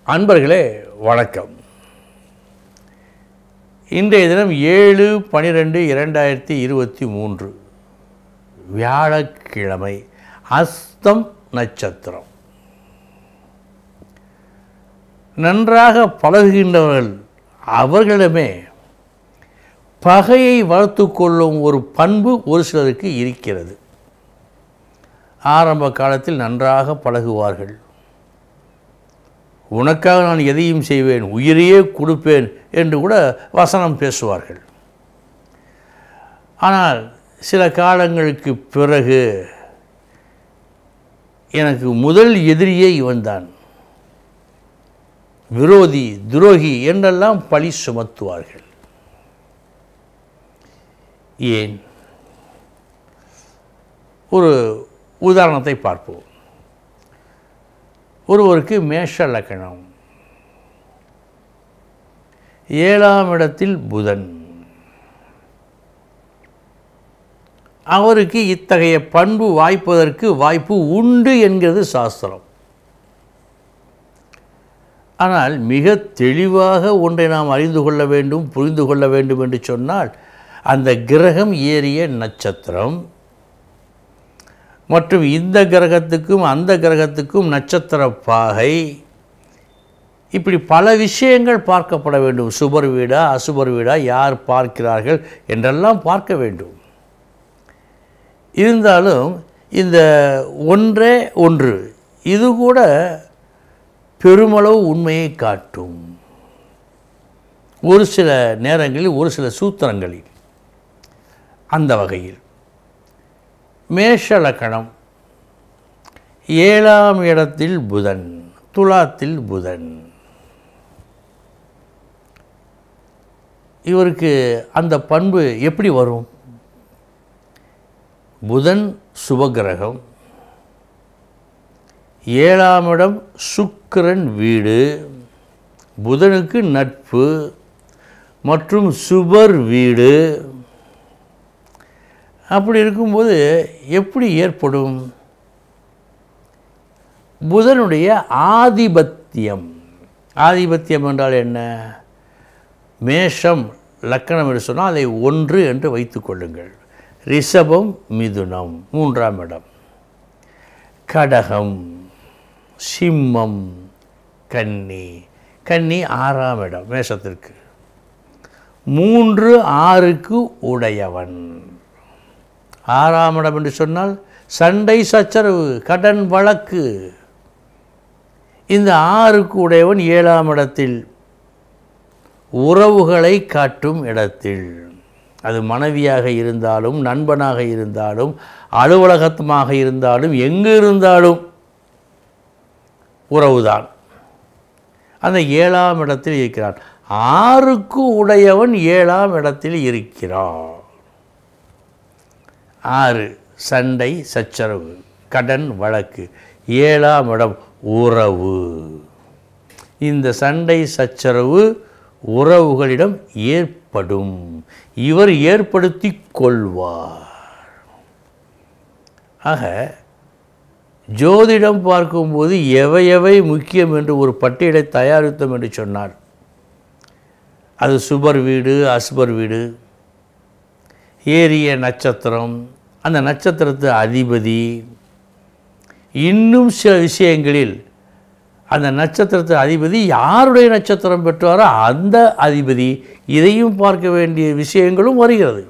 அன்பர்களே வணக்கம். இன்றைய தினம் 7/12/2023 வியாழக்கிழமை, அஸ்தம் நட்சத்திரம். நன்றாக பழகுகின்றவர்கள் அவர்களிடமே பகையை வளர்த்து கொள்ளும் ஒரு பண்பு ஒரு சிலருக்கு இருக்கிறது. ஆரம்ப காலத்தில் நன்றாக பழகுவார்கள். உனக்காக நான் எதையும் செய்வேன், உயிரையே கொடுப்பேன் என்று கூட வசனம் பேசுவார்கள். ஆனால் சில காலங்களுக்கு பிறகு எனக்கு முதல் எதிரியே இவன்தான், விரோதி, துரோகி என்றெல்லாம் பழி சுமத்துவார்கள். ஏன்? ஒரு உதாரணத்தை பார்ப்போம். ஒருவருக்கு மேஷ லக்னம், 7ஆம் இடத்தில் புதன். அவருக்கு இத்தகைய பண்பு வாய்ப்பதற்கு வாய்ப்பு உண்டு என்கிறது சாஸ்திரம். ஆனால் மிக தெளிவாக ஒன்றை நாம் அறிந்து கொள்ள வேண்டும், புரிந்து கொள்ள வேண்டும் என்று சொன்னால், அந்த கிரகம் ஏறிய நட்சத்திரம் மற்றும் இந்த கிரகத்துக்கும் அந்த கிரகத்துக்கும் நட்சத்திர பாகை, இப்படி பல விஷயங்கள் பார்க்கப்பட வேண்டும். சுபர் வீடா அசுபர் வீடா, யார் பார்க்கிறார்கள் என்றெல்லாம் பார்க்க வேண்டும். இருந்தாலும் இந்த ஒன்றே ஒன்று இது கூட பெருமளவு உண்மையை காட்டும். ஒரு சில நேரங்களில், ஒரு சில சூத்திரங்களில். அந்த வகையில் மேஷ லக்னம், 7ஆம் இடத்தில் புதன், துலாத்தில் புதன். இவருக்கு அந்த பண்பு எப்படி வரும்? புதன் சுபகிரகம், 7ஆம் இடம் சுக்கிரன் வீடு, புதனுக்கு நட்பு மற்றும் சுபர் வீடு. அப்படி இருக்கும்போது எப்படி ஏற்படும்? புதனுடைய ஆதிபத்தியம். ஆதிபத்தியம் என்றால் என்ன? மேஷம் லக்னம் என்று சொன்னால் அதை 1 என்று வைத்துக் கொள்ளுங்கள். ரிஷபம் மிதுனம் 3ஆம் இடம், கடகம், சிம்மம், கன்னி. கன்னி 6ஆம் இடம் மேஷத்திற்கு. 3, 6க்கு உடையவன். 6ஆம் இடம் என்று சொன்னால் சண்டை சச்சரவு, கடன் வழக்கு. இந்த 6க்கு உடையவன் 7ஆம் இடத்தில், உறவுகளை காட்டும் இடத்தில். அது மனைவியாக இருந்தாலும், நண்பனாக இருந்தாலும், அலுவலகமாக இருந்தாலும், எங்கு இருந்தாலும் உறவுதான். அந்த 7ஆம் இடத்தில் இருக்கிறான். 6க்கு உடையவன் 7ஆம் இடத்தில் இருக்கிறான். 6 சண்டை சச்சரவு, கடன் வழக்கு. 7ஆம் இடம் உறவு. இந்த சண்டை சச்சரவு உறவுகளிடம் ஏற்படும். இவர் ஏற்படுத்தி கொள்வார். ஆக ஜோதிடம் பார்க்கும்போது எவை முக்கியம் என்று ஒரு பட்டியலை தயாரித்தோம் என்று சொன்னார். அது சுபர் வீடு, அசுபர் வீடு, ஏறிய நட்சத்திரம், அந்த நட்சத்திரத்து அதிபதி, இன்னும் சில விஷயங்களில் அந்த நட்சத்திரத்து அதிபதி யாருடைய நட்சத்திரம் பெற்றாரோ அந்த அதிபதி, இதையும் பார்க்க வேண்டிய விஷயங்களும் வருகிறது.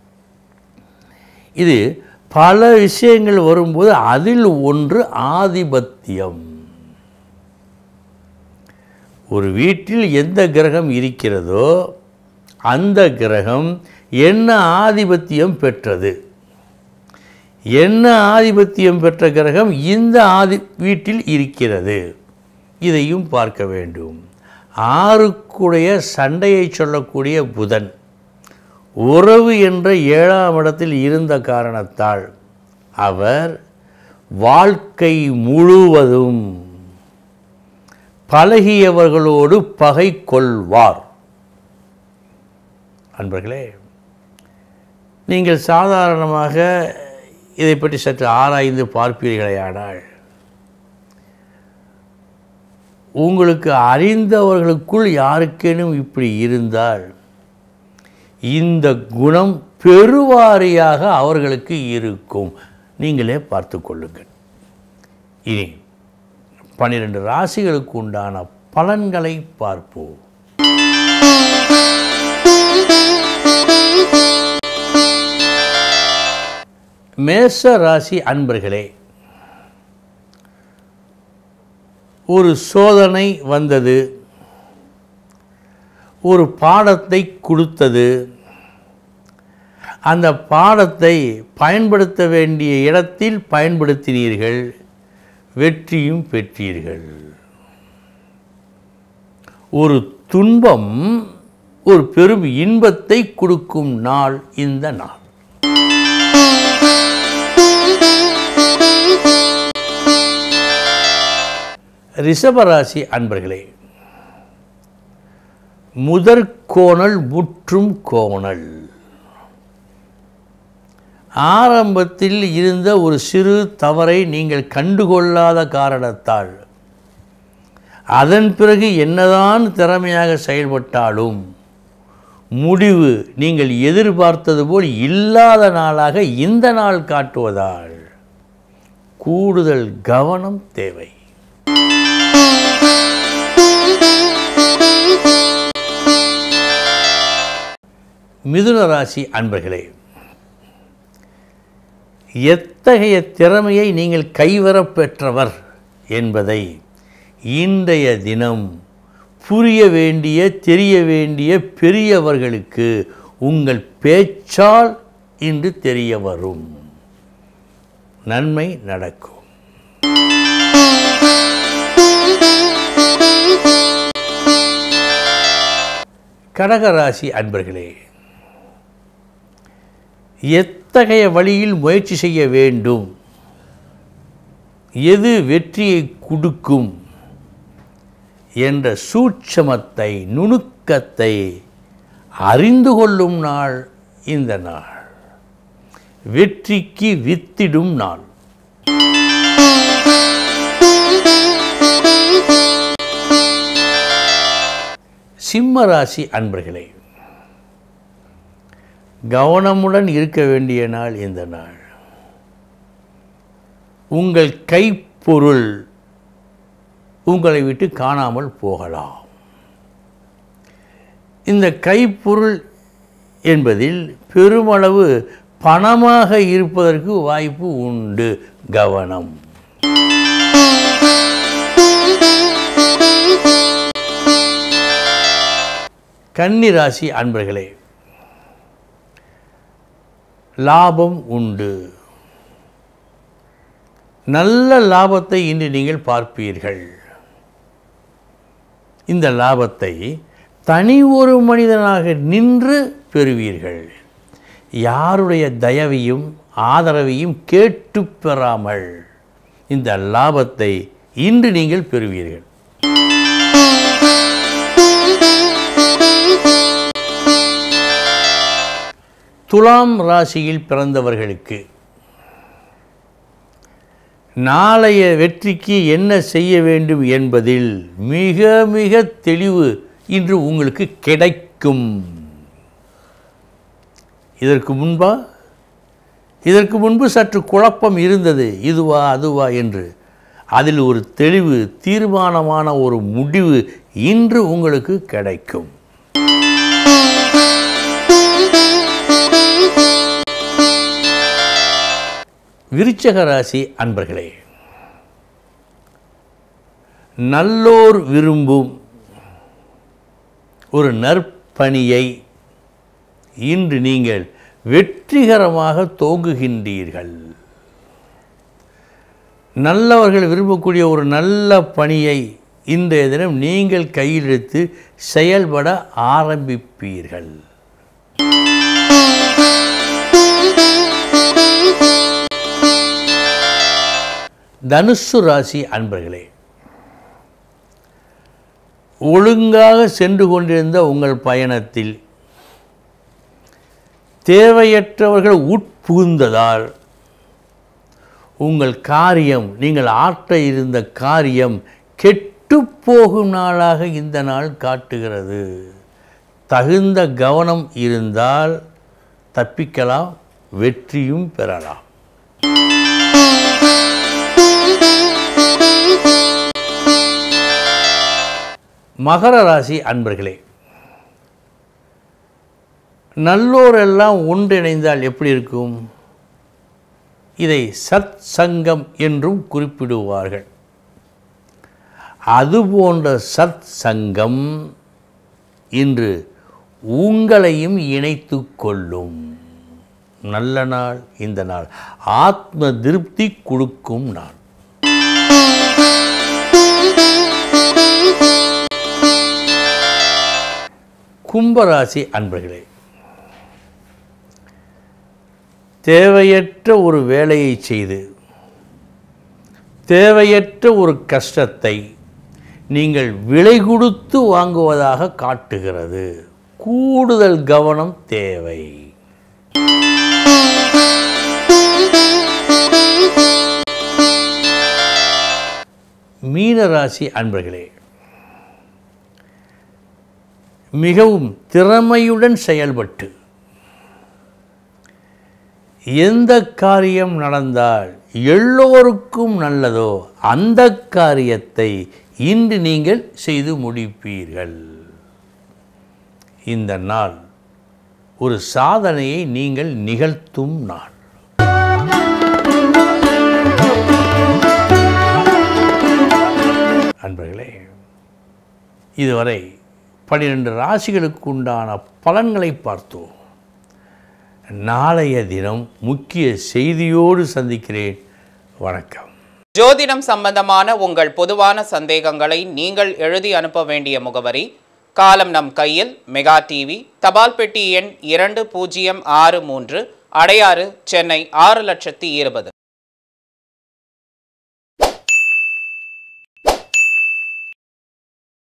இது பல விஷயங்கள் வரும்போது அதில் ஒன்று ஆதிபத்தியம். ஒரு வீட்டில் எந்த கிரகம் இருக்கிறதோ அந்த கிரகம் என்ன ஆதிபத்தியம் பெற்றது, என்ன ஆதிபத்தியம் பெற்ற கிரகம் இந்த வீட்டில் இருக்கிறது, இதையும் பார்க்க வேண்டும். 6க்குடைய சண்டையை சொல்லக்கூடிய புதன் உறவு என்ற 7ஆம் இடத்தில் இருந்த காரணத்தால் அவர் வாழ்க்கை முழுவதும் பழகியவர்களோடு பகை கொள்வார். அன்பர்களே, நீங்கள் சாதாரணமாக இதை பற்றி சற்று ஆராய்ந்து பார்ப்பீர்களேயானால், உங்களுக்கு அறிந்தவர்களுக்குள் யாருக்கேனும் இப்படி இருந்தால் இந்த குணம் பெருவாரியாக அவர்களுக்கு இருக்கும். நீங்களே பார்த்து கொள்ளுங்கள். இனி 12 ராசிகளுக்கு உண்டான பலன்களை பார்ப்போம். மேஷ ராசி அன்பர்களே, ஒரு சோதனை வந்தது, ஒரு பாடத்தை கொடுத்தது. அந்த பாடத்தை பயன்படுத்த வேண்டிய இடத்தில் பயன்படுத்தினீர்கள், வெற்றியும் பெற்றீர்கள். ஒரு துன்பம் ஒரு பெரும் இன்பத்தை கொடுக்கும் நாள் இந்த நாள். ரிஷபராசி அன்பர்களே, முதற்கோணல் முற்றும் கோணல். ஆரம்பத்தில் இருந்த ஒரு சிறு தவறை நீங்கள் கண்டுகொள்ளாத காரணத்தால் அதன் பிறகு என்னதான் திறமையாக செயல்பட்டாலும் முடிவு நீங்கள் எதிர்பார்த்தது போல் இல்லாத நாளாக இந்த நாள் காட்டுவதால் கூடுதல் கவனம் தேவை. மிதுன ராசி அன்பர்களே, எத்தகைய திறமையை நீங்கள் கைவரப் பெற்றவர் என்பதை இன்றைய தினம் புரிய வேண்டிய தெரிய வேண்டிய பெரியவர்களுக்கு உங்கள் பேச்சால் இன்று தெரிய வரும். நன்மை நடக்கும். கடகராசி அன்பர்களே, எத்தகைய வழியில் முயற்சி செய்ய வேண்டும், எது வெற்றியை கொடுக்கும் என்ற சூட்சமத்தை நுணுக்கத்தை அறிந்து கொள்ளும் நாள் இந்த நாள். வெற்றிக்கு வித்திடும் நாள். சிம்ம ராசி அன்பர்களே, கவனமுடன் இருக்க வேண்டிய நாள் இந்த நாள். உங்கள் கைப்பொருள் உங்களை விட்டு காணாமல் போகலாம். இந்த கைப்பொருள் என்பதில் பெருமளவு பணமாக இருப்பதற்கு வாய்ப்பு உண்டு. கவனம். கன்னி ராசி அன்பர்களே, லாபம் உண்டு. நல்ல லாபத்தை இன்று நீங்கள் பார்ப்பீர்கள். இந்த லாபத்தை தனி ஒரு மனிதனாக நின்று பெறுவீர்கள். யாருடைய தயவையும் ஆதரவையும் கேட்டு பெறாமல் இந்த லாபத்தை இன்று நீங்கள் பெறுவீர்கள். துலாம் ராசியில் பிறந்தவர்களுக்கு நாளைய வெற்றிக்கு என்ன செய்ய வேண்டும் என்பதில் மிக மிக தெளிவு இன்று உங்களுக்கு கிடைக்கும். இதற்கு முன்பு சற்று குழப்பம் இருந்தது, இதுவா அதுவா என்று. அதில் ஒரு தெளிவு, தீர்மானமான ஒரு முடிவு இன்று உங்களுக்கு கிடைக்கும். விருச்சிக ராசி அன்பர்களே, நல்லோர் விரும்பும் ஒரு நற்பணியை இன்று நீங்கள் வெற்றிகரமாக துவங்குகின்றீர்கள். நல்லவர்கள் விரும்பக்கூடிய ஒரு நல்ல பணியை இன்றைய தினம் நீங்கள் கையிலெடுத்து செயல்பட ஆரம்பிப்பீர்கள். தனுசு ராசி அன்பர்களே, ஒழுங்காக சென்று கொண்டிருந்த உங்கள் பயணத்தில் தேவையற்றவர்கள் உட்புகுந்ததால் உங்கள் காரியம், நீங்கள் ஆற்ற இருந்த காரியம் கெட்டு கெட்டுப்போகும் நாளாக இந்த நாள் காட்டுகிறது. தகுந்த கவனம் இருந்தால் தப்பிக்கலாம், வெற்றியும் பெறலாம். மகர ராசி அன்பர்களே, நல்லோரெல்லாம் ஒன்றிணைந்தால் எப்படி இருக்கும்? இதை சத் சங்கம் என்றும் குறிப்பிடுவார்கள். அதுபோன்ற சத் சங்கம் இன்று உங்களையும் இணைத்து கொள்ளும். நல்ல நாள் இந்த நாள். ஆத்ம திருப்தி கொடுக்கும் நாள். கும்பராசி அன்பர்களே, தேவையற்ற ஒரு வேலையை செய்து தேவையற்ற ஒரு கஷ்டத்தை நீங்கள் விலை கொடுத்து வாங்குவதாக காட்டுகிறது. கூடுதல் கவனம் தேவை. மீனராசி அன்பர்களே, மிகவும் திறமையுடன் செயல்பட்டு எந்த காரியம் நடந்தால் எல்லோருக்கும் நல்லதோ அந்த காரியத்தை இன்று நீங்கள் செய்து முடிப்பீர்கள். இந்த நாள் ஒரு சாதனையை நீங்கள் நிகழ்த்தும் நாள். அன்பர்களே, இதுவரை 12 ராசிகளுக்கு உண்டான பலன்களை பார்த்தோம். நாளைய தினம் முக்கிய செய்தியோடு சந்திக்கிறேன். வணக்கம். ஜோதிடம் சம்பந்தமான உங்கள் பொதுவான சந்தேகங்களை நீங்கள் எழுதி அனுப்ப வேண்டிய முகவரி காலம் நம் கையில், மெகா டிவி, தபால் பெட்டி எண் 2063, அடையாறு, சென்னை 602000.